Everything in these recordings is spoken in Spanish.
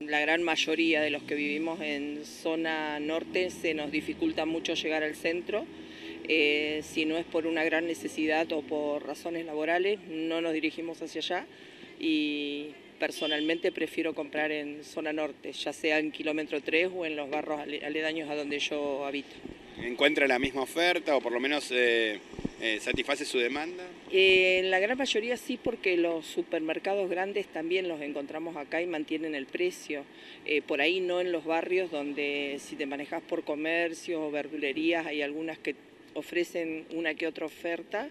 La gran mayoría de los que vivimos en zona norte se nos dificulta mucho llegar al centro. Si no es por una gran necesidad o por razones laborales, no nos dirigimos hacia allá y personalmente prefiero comprar en zona norte, ya sea en kilómetro 3 o en los barrios aledaños a donde yo habito. ¿Encuentra la misma oferta o por lo menos satisface su demanda? En la gran mayoría sí, porque los supermercados grandes también los encontramos acá y mantienen el precio. Por ahí no en los barrios donde si te manejas por comercios o verdulerías hay algunas que ofrecen una que otra oferta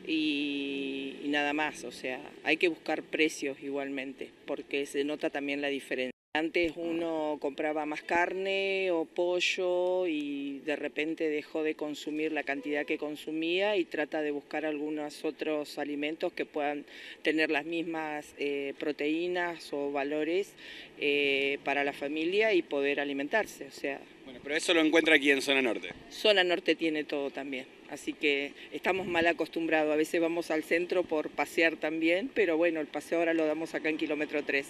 y nada más. O sea, hay que buscar precios igualmente porque se nota también la diferencia. Antes uno compraba más carne o pollo y de repente dejó de consumir la cantidad que consumía y trata de buscar algunos otros alimentos que puedan tener las mismas proteínas o valores para la familia y poder alimentarse. O sea, Bueno, pero eso lo encuentra aquí en zona norte. zona norte tiene todo también, así que estamos mal acostumbrados. A veces vamos al centro por pasear también, pero bueno, el paseo ahora lo damos acá en kilómetro 3.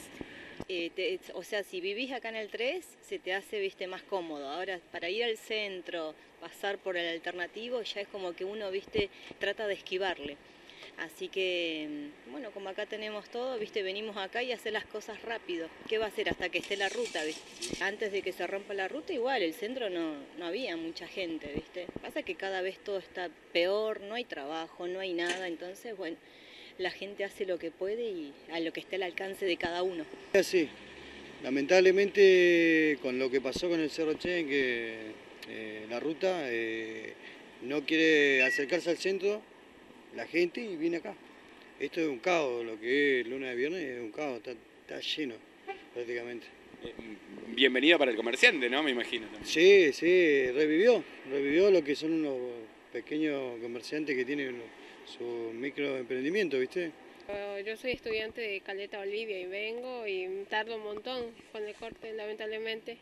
O sea, si vivís acá en el 3, se te hace, viste, más cómodo. Ahora, para ir al centro, pasar por el alternativo, ya es como que uno, viste, trata de esquivarle. Así que, bueno, como acá tenemos todo, viste, venimos acá y hacer las cosas rápido. ¿Qué va a hacer hasta que esté la ruta, viste? Antes de que se rompa la ruta, igual, el centro no había mucha gente, viste. Pasa que cada vez todo está peor, no hay trabajo, no hay nada, entonces, bueno, la gente hace lo que puede y a lo que esté al alcance de cada uno. Sí, lamentablemente con lo que pasó con el Cerro Che, que la ruta no quiere acercarse al centro la gente y viene acá. Esto es un caos, lo que es lunes a viernes es un caos, está lleno prácticamente. Bienvenida para el comerciante, ¿no? Me imagino también. Sí, revivió lo que son unos pequeños comerciantes que tienen su microemprendimiento, ¿viste? Yo soy estudiante de Caleta Olivia y vengo y tardo un montón con el corte, lamentablemente.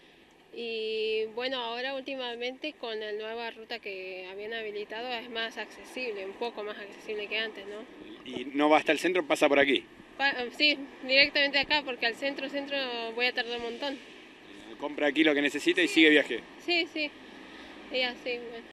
Y bueno, ahora últimamente con la nueva ruta que habían habilitado es más accesible, un poco más accesible que antes, ¿no? ¿Y no va hasta el centro, pasa por aquí? Sí, directamente acá, porque al centro voy a tardar un montón. Compra aquí lo que necesita y sigue viaje. Sí, y así, bueno.